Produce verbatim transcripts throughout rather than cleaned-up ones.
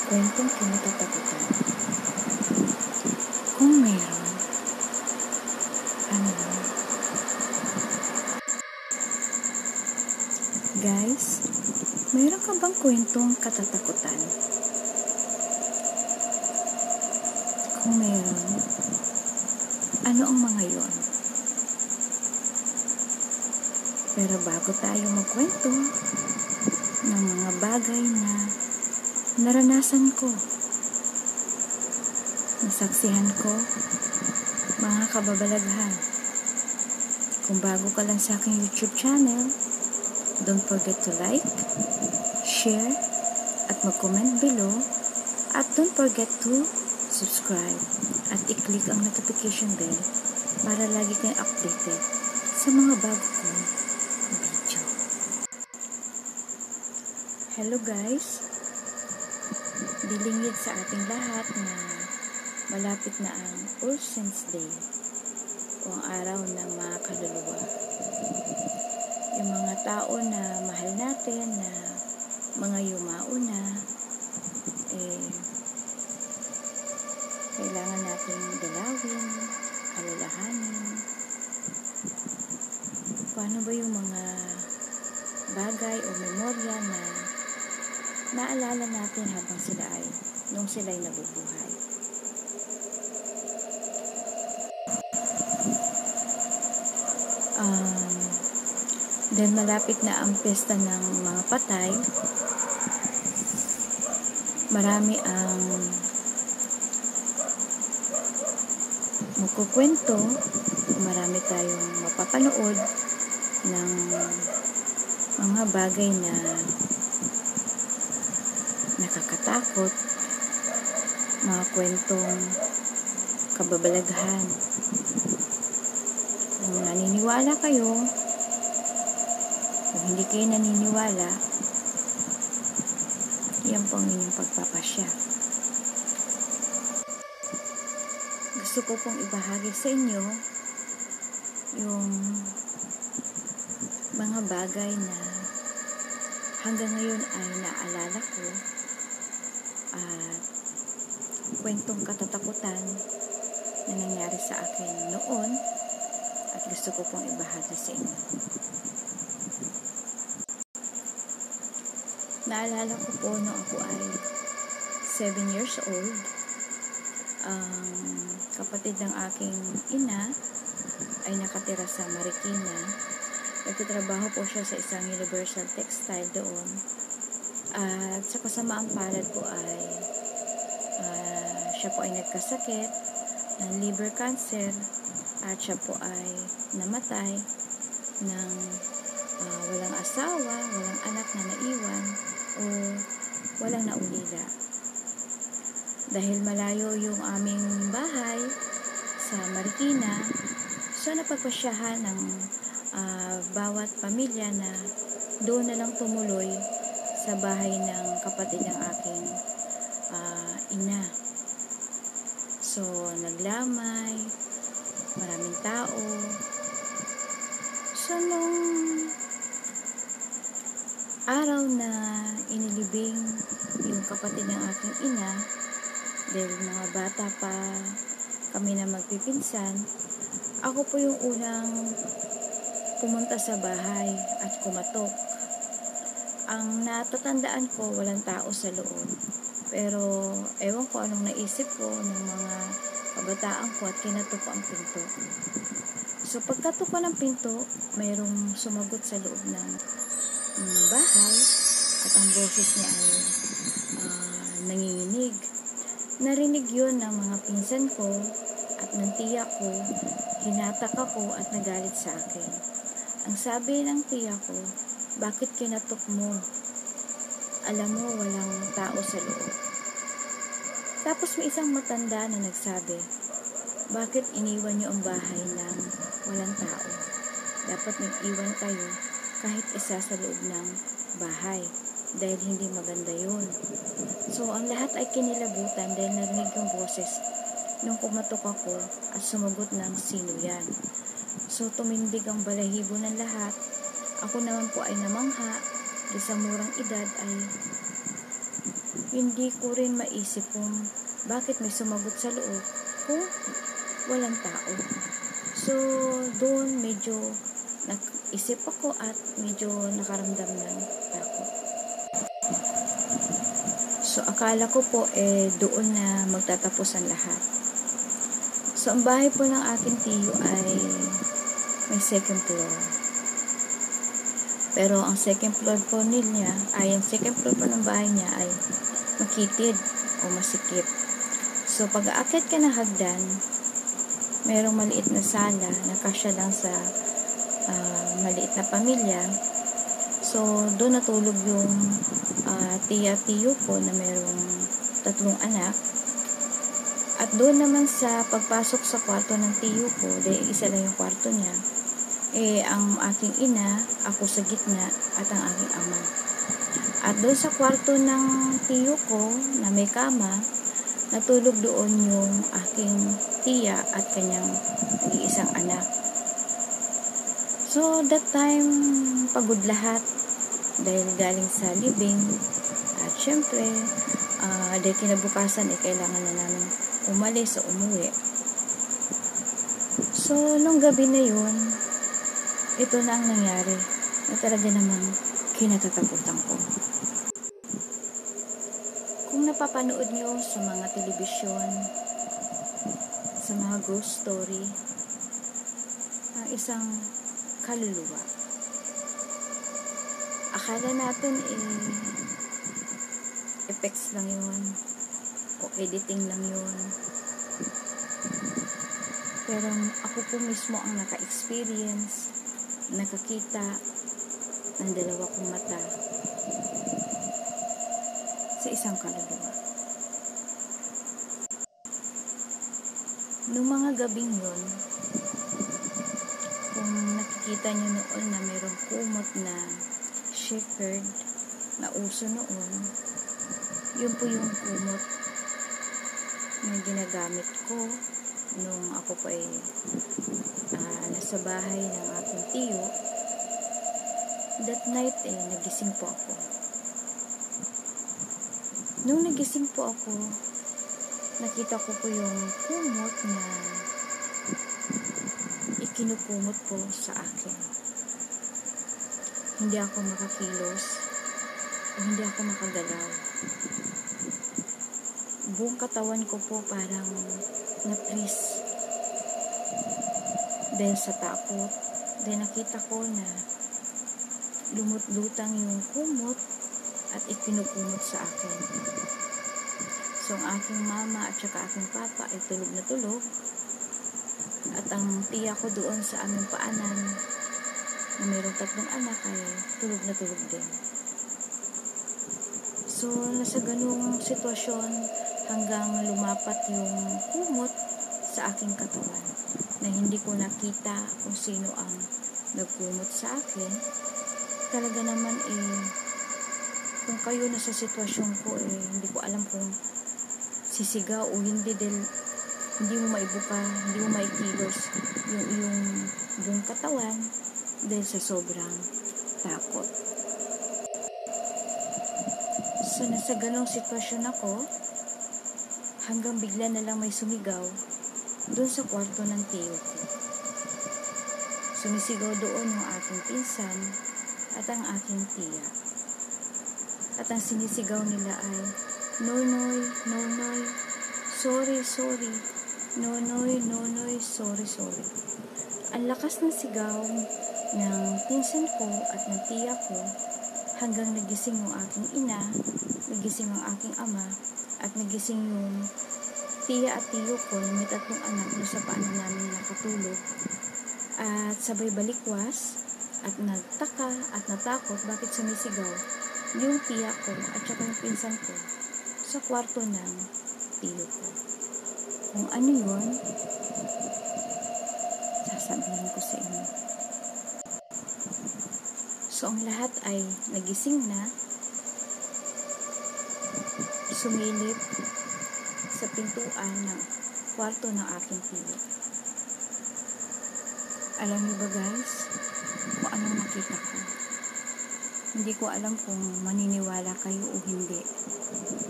Kwentong kinatatakutan. Kung meron, ano yun? Guys, meron ka bang kwentong katatakutan? Kung meron, ano ang mga yun? Pero bago tayo magkwento ng mga bagay na naranasan ko, nasaksihan ko, mga kababalaghan, kung bago ka lang sa aking YouTube channel, don't forget to like, share, at mag-comment below, at don't forget to subscribe at i-click ang notification bell para lagi kayong updated sa mga bago kong video. Hello guys! Dilingid sa ating lahat na malapit na ang All Saints Day o ang araw ng mga kaluluwa. Yung mga tao na mahal natin, na mga yumao na, eh, kailangan nating dalawin, alalahanin. Paano ba yung mga bagay o memorya na naalala natin habang sila ay, nung sila ay nabubuhay. Um, then malapit na ang pesta ng mga patay, marami ang magkukwento, marami tayong mapapanood ng mga bagay na nakakatakot, mga kwentong kababalaghan. Kung naniniwala kayo, kung hindi kayo naniniwala, yan po ang inyong pagpapasya. Gusto ko pong ibahagi sa inyo yung mga bagay na hanggang ngayon ay naalala ko at kwentong katatakutan na nangyari sa akin noon at gusto ko pong ibahagi sa inyo. Naalala ko po nung ako ay seven years old, ang kapatid ng aking ina ay nakatira sa Marikina. Nagtatrabaho po siya sa isang Universal Textile doon. At sa kasamaang palad po ay uh, siya po ay nagkasakit ng liver cancer at siya po ay namatay ng uh, walang asawa, walang anak na naiwan o walang naulila. Dahil malayo yung aming bahay sa Marikina, so napagpasyahan ng uh, bawat pamilya na doon na lang tumuloy sa bahay ng kapatid ng aking uh, ina. So, naglamay, maraming tao. So, nung araw na inilibing yung kapatid ng aking ina, dahil mga bata pa kami na magpipinsan, ako po yung unang pumunta sa bahay at kumatok. Ang natatandaan ko, walang tao sa loob. Pero, ewan ko anong naisip ko ng mga kabataan ko at kinatok ko ang pinto. So, pagkatok ko ng pinto, mayroong sumagot sa loob ng um, bahay at ang boses niya ay uh, nanginginig. Narinig yun ng mga pinsan ko at ng tiya ko, hinatak ako at nagalit sa akin. Ang sabi ng tiya ko, bakit kinatok mo? Alam mo, walang tao sa loob. Tapos may isang matanda na nagsabi, bakit iniwan niyo ang bahay ng walang tao? Dapat nag-iwan kayo kahit isa sa loob ng bahay dahil hindi maganda yun. So, ang lahat ay kinilabutan dahil narinig yung boses nung kumatok ako at sumagot ng sino yan. So, tumindig ang balahibo ng lahat. Ako naman po ay namangha, sa murang edad ay hindi ko rin maisip kung bakit may sumagot sa loob kung walang tao. So, doon medyo nag-isip ako at medyo nakaramdam ng takot. So, akala ko po eh doon na magtatapos ang lahat. So, ang bahay po ng aking tiyo ay may second floor. Pero ang second floor po niya, ay ang second floor po ng bahay niya ay makitid o masikip. So, pag aakyat ka ng hagdan, merong maliit na sala na kasya lang sa uh, maliit na pamilya. So, doon natulog yung uh, tiya-tiyo ko na merong tatlong anak. At doon naman sa pagpasok sa kwarto ng tiyo ko, dahil isa lang yung kwarto niya, eh, ang aking ina, ako sa gitna, at ang aking ama. At doon sa kwarto ng tiyo ko, na may kama, natulog doon yung aking tiya at kanyang nag-iisang anak. So, that time, pagod lahat, dahil galing sa libing, at syempre, uh, dahil kinabukasan, eh, kailangan na namin umalis o umuwi. So, nung gabi na yun, ito na ang nangyari na talaga namang kinatatakutan ko. Kung napapanood nyo sa mga telebisyon, sa mga ghost story, ang isang kaluluwa. Akala natin eh, effects lang yun o editing lang yun. Pero ako po mismo ang naka-experience, nakakita ng dalawa kong mata sa isang kaluluwa. Noong mga gabing yun, kung nakikita nyo noon na mayroong kumot na shepherd na uso noon, yun po yung kumot na ginagamit ko nung ako pa ay uh, nasa bahay ng aking tiyo. That night eh, nagising po ako. Nung nagising po ako, nakita ko po yung kumot na ikinukumot po sa akin. Hindi ako makakilos o hindi ako makagalaw. Buong katawan ko po parang na-freeze dahil sa takot. Dahil nakita ko na lumut-lutang yung kumot at ikinukumot sa akin. So, ang aking mama at saka aking papa ay tulog na tulog. At ang tiya ko doon sa aming paanan na mayroong tatlong anak ay tulog na tulog din. So, nasa ganung sitwasyon hanggang lumapat yung kumot sa aking katawan na hindi ko nakita kung sino ang nagkumot sa akin. Talaga naman eh, kung kayo nasa sitwasyon ko eh, hindi ko alam kung sisigaw o hindi dahil hindi mo maibuka, hindi mo maikilos yung iyong buong katawan dahil sa sobrang takot. So, nasa ganong sitwasyon ako hanggang bigla na lang may sumigaw doon sa kwarto ng tiyo ko. Sumisigaw doon yung aking pinsan at ang aking tiya. At ang sinisigaw nila ay, Nonoy, Nonoy, sorry, sorry, Nonoy, Nonoy, sorry, sorry. Ang lakas ng sigaw ng pinsan ko at ng tiya ko hanggang nagising yung aking ina, nagising ang aking ama, at nagising yung tiya at tiyo ko na may tatlong anak na sa paanan namin nakatulog. At sabay balikwas at nagtaka at natakot bakit sumisigaw yung tiya ko at saka yung pinsan ko sa kwarto ng tiyo ko. Kung ano yun, sasabihin ko sa inyo. So, ang lahat ay nagising na, sumilip sa pintuan ng kwarto ng aking tiyo. Alam niyo ba guys, kung anong nakita ko? Hindi ko alam kung maniniwala kayo o hindi.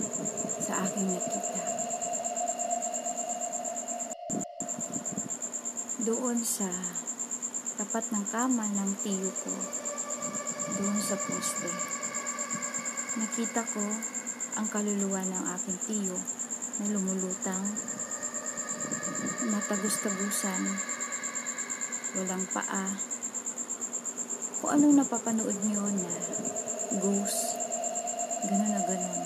aking nakita. Doon sa tapat ng kama ng tiyo ko, doon sa poste, nakita ko ang kaluluwa ng aking tiyo na lumulutang, matagos-tagusan, walang paa. Kung anong napapanood nyo na ghost, ganun na ganun.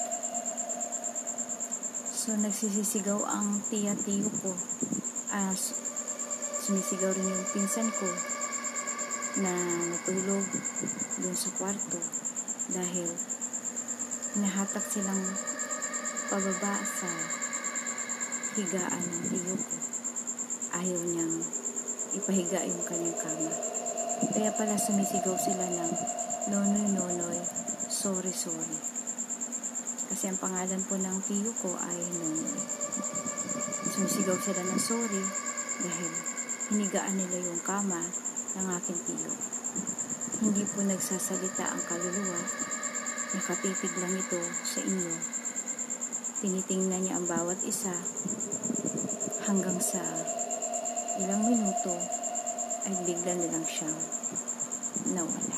So nagsisisigaw ang tiya-tiyo ko, ah, sumisigaw rin yung pinsan ko na natulog doon sa kwarto dahil hinahatak silang pababa sa higaan ng tiyo ko. Ayaw niyang ipahiga yung kanyang kama. Kaya pala sumisigaw sila ng nonoy nonoy, sorry sorry. Kasi ang pangalan po ng tiyo ko ay Nonoy. Sumisigaw sila ng sorry dahil hinigaan nila yung kama ng aking tiyo. Hindi po nagsasalita ang kaluluwa. Nakatitig lang ito sa inyo. Tinitingnan niya ang bawat isa hanggang sa ilang minuto ay bigla na lang siyang nawala.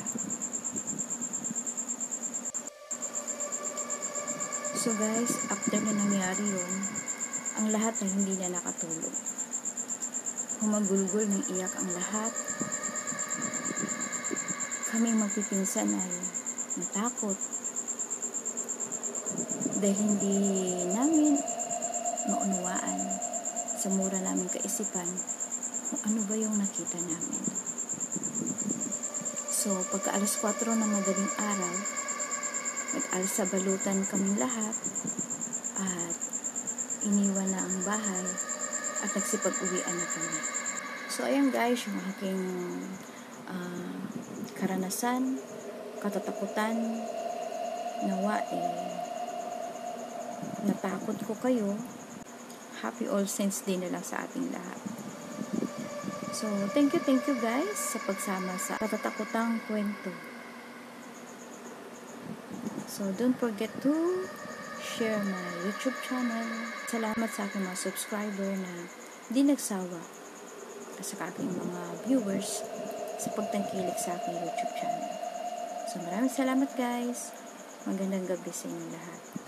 So guys, after na nangyari yun, ang lahat ay hindi na nakatulog. Humagulgol ng iyak ang lahat. Kaming magpipinsan ay natakot dahil hindi namin maunawaan sa mura namin kaisipan kung ano ba yung nakita namin. So pagka alas kwatro ng madaling araw, nag-alsabalutan kaming lahat at iniwan na ang bahay at nagsipag-uwian na kami. So ayan guys, yung aking uh, karanasan, katatakutan, nawa eh natakot ko kayo. Happy All Saints Day na lang sa ating lahat. So thank you, thank you guys sa pagsama sa katatakutang kwento. So don't forget to share my YouTube channel. Salamat sa aking mga subscriber na di nagsawa sa aking mga viewers sa pagtangkilik sa aking YouTube channel. So maraming salamat guys. Magandang gabi sa inyo lahat.